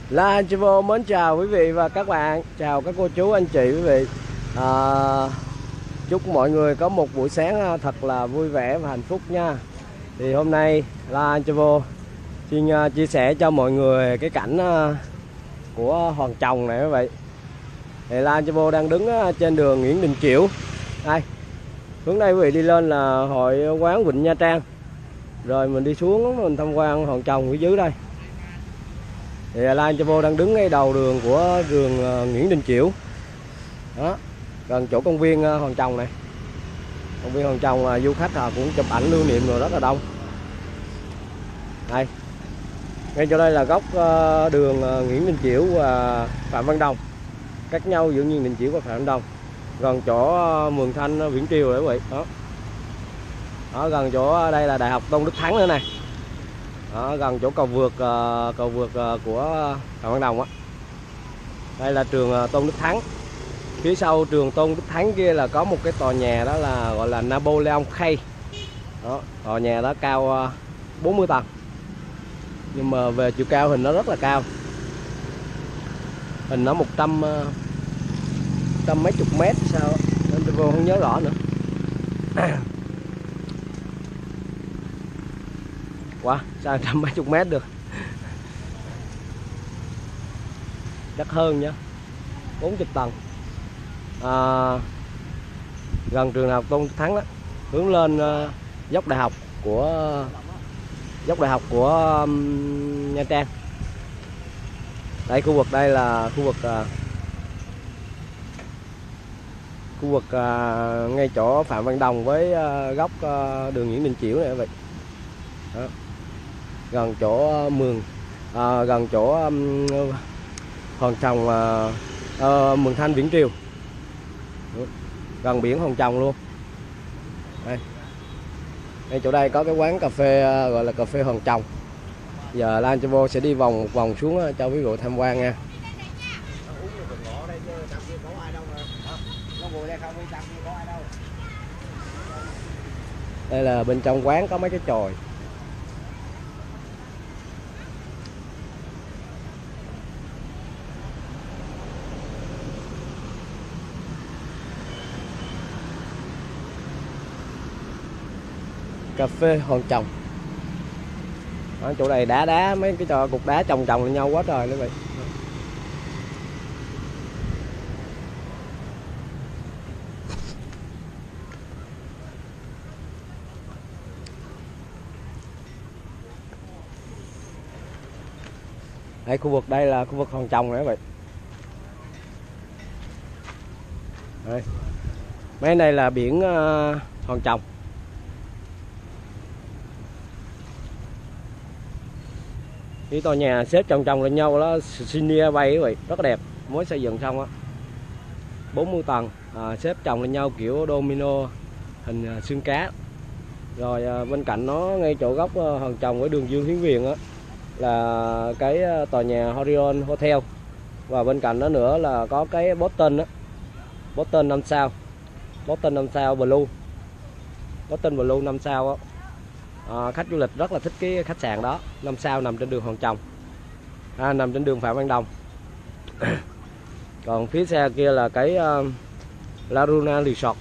La Anchivo mến chào quý vị và các bạn, chào các cô chú anh chị quý vị. Chúc mọi người có một buổi sáng thật là vui vẻ và hạnh phúc nha. Thì hôm nay La Anchivo xin chia sẻ cho mọi người cái cảnh của Hòn Trồng này quý vị. Thì La Anchivo đang đứng trên đường Nguyễn Đình Chiểu. Đây, hướng đây quý vị đi lên là hội quán Vịnh Nha Trang. Rồi mình đi xuống mình tham quan Hòn Trồng phía dưới đây. Thì La Anchivo đang đứng ngay đầu đường của đường Nguyễn Đình Chiểu. Đó, gần chỗ công viên Hòn Trồng này. Công viên Hòn Trồng du khách cũng chụp ảnh lưu niệm rồi rất là đông. Đây, ngay chỗ đây là góc đường Nguyễn Đình Chiểu và Phạm Văn Đồng, cách nhau giữa Nguyễn Đình Chiểu và Phạm Văn Đồng, gần chỗ Mường Thanh Viễn Triều đấy quý vị. Đó. Đó, gần chỗ đây là Đại học Tôn Đức Thắng nữa này. Đó, gần chỗ cầu vượt của Phạm Văn Đồng á. Đây là trường Tôn Đức Thắng. Phía sau trường Tôn Đức Thắng kia là có một cái tòa nhà, đó là gọi là Napoleon Key. Đó, tòa nhà đó cao 40 tầng. Nhưng mà về chiều cao hình nó rất là cao. Hình nó 100 mấy chục mét sao nên tôi không nhớ rõ nữa. Wow, sao 100 mấy chục mét được. Chắc hơn nhá. 40 tầng. Gần trường Đại học Tôn Đức Thắng đó, hướng lên dốc đại học của Nha Trang. Đây, khu vực đây là khu vực ngay chỗ Phạm Văn Đồng với góc đường Nguyễn Đình Chiểu này quý vị. Đó. Gần chỗ gần chỗ Hòn Trồng, Mường Thanh Viễn Triều. Gần biển Hòn Trồng luôn. Đây. Ngay chỗ đây có cái quán cà phê gọi là cà phê Hòn Trồng. Giờ La Anchivo sẽ đi vòng một vòng xuống cho quý vị tham quan nha. Đây là bên trong quán có mấy cái chòi. Cà phê Hòn Trồng. Ở chỗ này đá mấy cái trò cục đá chồng lên nhau quá trời nữa vậy. Đây, khu vực đây là khu vực Hòn Trồng này vậy. Đây. Mấy này là biển Hòn Trồng. Cái tòa nhà xếp chồng lên nhau đó, senior bay quý vị, rất là đẹp, mới xây dựng xong á. 40 tầng, xếp chồng lên nhau kiểu domino hình xương cá. Rồi bên cạnh nó ngay chỗ góc Hòn Trồng với đường Dương Hiến Viền á là cái tòa nhà Horizon Hotel. Và bên cạnh đó nữa là có cái Boston á. Boston 5 sao. Boston 5 sao Blue. Boston Blue 5 sao á. Khách du lịch rất là thích cái khách sạn đó. 5 sao nằm trên đường Hòn Trồng, nằm trên đường Phạm Văn Đồng. Còn phía xa kia là cái Laguna Resort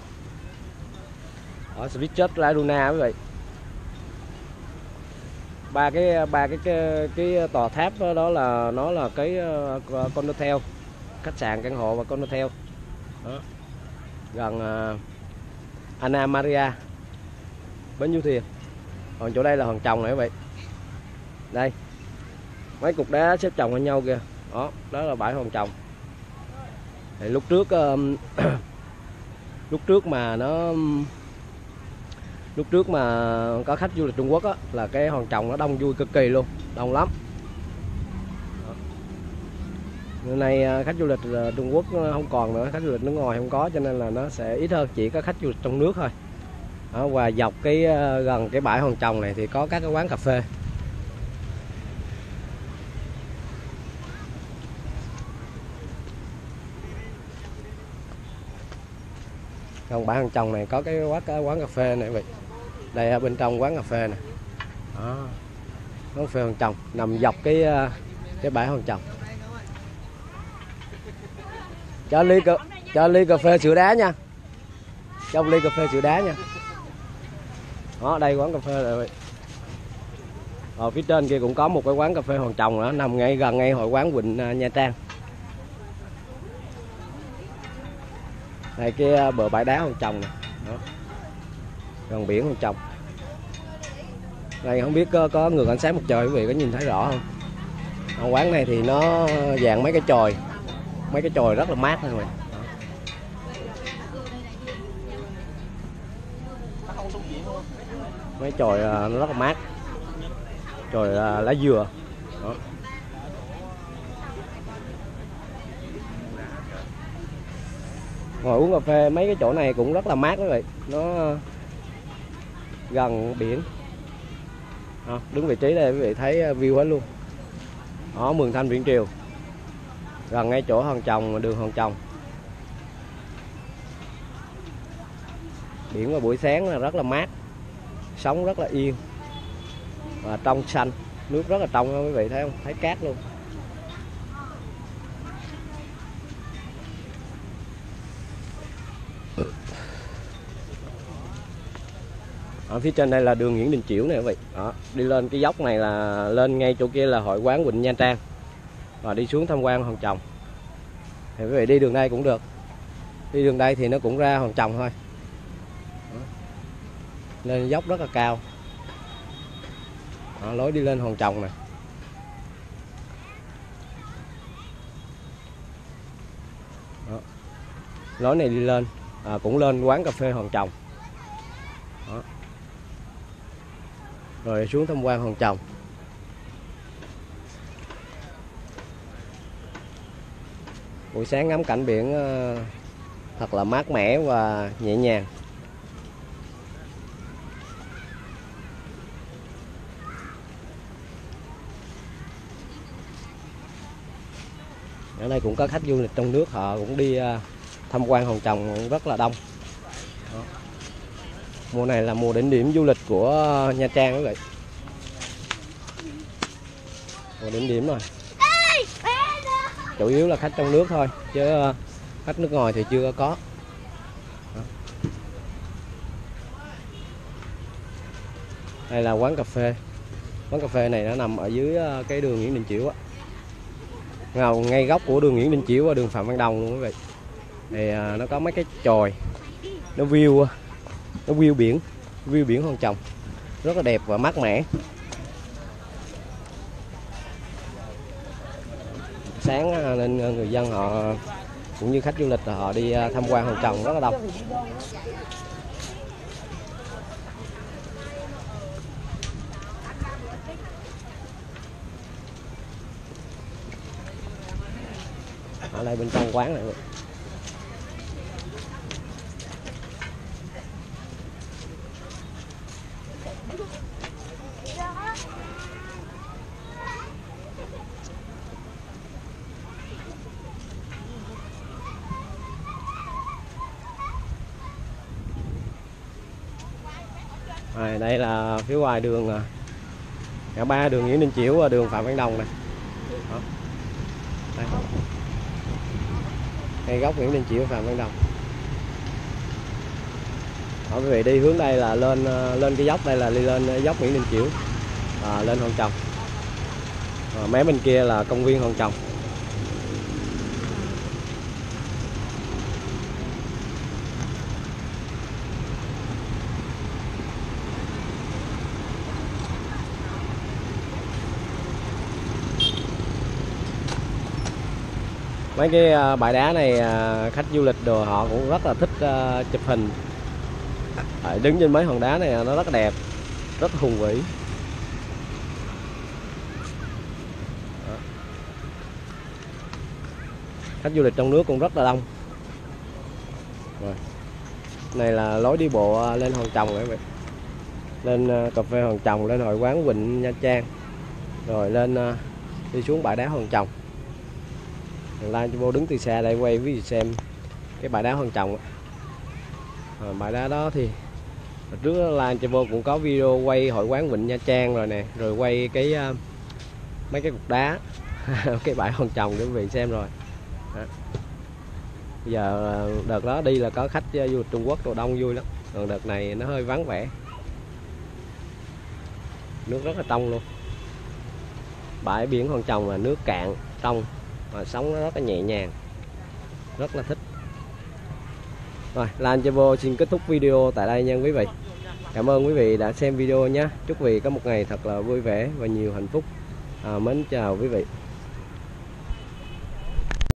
ở Switchet Laguna quý vị. ba cái tòa tháp đó là nó là cái condotel, khách sạn căn hộ và condotel. Đó. Gần Anna Maria, bến Du Thuyền. Còn chỗ đây là Hòn Trồng này quý vị. Đây, mấy cục đá xếp chồng lên nhau kìa. Đó là bãi Hòn Trồng. Thì lúc trước mà có khách du lịch Trung Quốc á, là cái Hòn Trồng nó đông vui cực kỳ luôn, đông lắm. Hôm nay khách du lịch Trung Quốc không còn nữa, khách du lịch nước ngoài không có, cho nên là nó sẽ ít hơn, chỉ có khách du lịch trong nước thôi. Đó, và dọc cái gần cái bãi Hòn Trồng này thì có các cái quán cà phê. Gần bãi Hòn Trồng này có cái quán cà phê này vậy. Đây ở bên trong quán cà phê này. Đó. Quán cà phê Hòn Trồng nằm dọc cái bãi Hòn Trồng. cho ly cà phê sữa đá nha. Cho ly cà phê sữa đá nha. Đó, đây quán cà phê rồi. Ở phía trên kia cũng có một cái quán cà phê Hoàng Tròng nữa, nằm ngay gần ngay hội quán Vịnh Nha Trang. Đây cái bờ bãi đá Hoàng Tròng này. Đó. Gần biển Hoàng Tròng. Đây không biết có người cảnh sát mặt trời quý vị có nhìn thấy rõ không? Ở quán này thì nó dạng mấy cái chòi rất là mát thôi mọi người. Mấy chòi nó rất là mát, chòi lá dừa. Đó. Ngồi uống cà phê mấy cái chỗ này cũng rất là mát quý vị, nó gần biển. Đó, đứng vị trí đây quý vị thấy view hết luôn. Đó, Mường Thanh Viễn Triều, gần ngay chỗ Hoàng Tròng, đường Hoàng Tròng. Biển vào buổi sáng là rất là mát, sóng rất là yên và trong xanh, nước rất là trong quý vị thấy không, thấy cát luôn. Ở phía trên đây là đường Nguyễn Đình Chiểu này quý vị. Đó, đi lên cái dốc này là lên ngay chỗ kia là hội quán Vịnh Nha Trang, và đi xuống tham quan Hoàng Tròng. Thì quý vị đi đường đây cũng được, đi đường đây thì nó cũng ra Hoàng Tròng thôi. Đó. Lên dốc rất là cao. Đó, lối đi lên Hoàng Tròng này. Đó. Lối này đi lên cũng lên quán cà phê Hoàng Tròng. Đó. Rồi xuống tham quan Hoàng Tròng. Buổi sáng ngắm cảnh biển thật là mát mẻ và nhẹ nhàng. Ở đây cũng có khách du lịch trong nước, họ cũng đi tham quan Hoàng Tròng cũng rất là đông. Đó. Mùa này là mùa đỉnh điểm du lịch của Nha Trang quý vị. Mùa đỉnh điểm rồi. Chủ yếu là khách trong nước thôi, chứ khách nước ngoài thì chưa có. Đó. Đây là quán cà phê. Quán cà phê này nó nằm ở dưới cái đường Nguyễn Đình Chiểu á. Ngay góc của đường Nguyễn Đình Chiểu và đường Phạm Văn Đồng luôn quý vị. Thì nó có mấy cái chòi, nó view biển Hoàng Tròng rất là đẹp và mát mẻ. Sáng nên người dân họ cũng như khách du lịch họ đi tham quan Hoàng Tròng rất là đông. Ở đây bên trong quán này. Đây là phía ngoài đường ngã ba đường Nguyễn Đình Chiểu và đường Phạm Văn Đồng này. Đó. Đây. Ngay góc Nguyễn Đình Chiểu Phạm Văn Đồng. Đó, quý vị đi hướng đây là lên cái dốc, đây là đi lên dốc Nguyễn Đình Chiểu, lên Hoàng Tròng. Mé bên kia là công viên Hoàng Tròng. Mấy cái bãi đá này khách du lịch đồ họ cũng rất là thích chụp hình. Đứng trên mấy hòn đá này nó rất là đẹp, rất hùng vĩ. Đó. Khách du lịch trong nước cũng rất là đông. Rồi. Này là lối đi bộ lên Hoàng Tròng các bạn. Lên cà phê Hoàng Tròng, lên hội quán Vịnh Nha Trang, rồi lên đi xuống bãi đá Hoàng Tròng. Lan cho vô đứng từ xa đây quay với xem cái bãi đá Hoàng Tròng. Bãi đá đó thì trước Lan cho vô cũng có video quay hội quán Vịnh Nha Trang rồi nè, rồi quay cái mấy cái cục đá cái bãi Hoàng Tròng để quý vị xem rồi. Đó. Giờ đợt đó đi là có khách du lịch Trung Quốc đồ đông vui lắm, còn đợt này nó hơi vắng vẻ. Nước rất là trong luôn. Bãi biển Hòn Chồng là nước cạn trong và sóng nó rất là nhẹ nhàng, rất là thích. Rồi, Lan Travel xin kết thúc video tại đây nha quý vị. Cảm ơn quý vị đã xem video nhé. Chúc quý vị có một ngày thật là vui vẻ và nhiều hạnh phúc. Mến chào quý vị.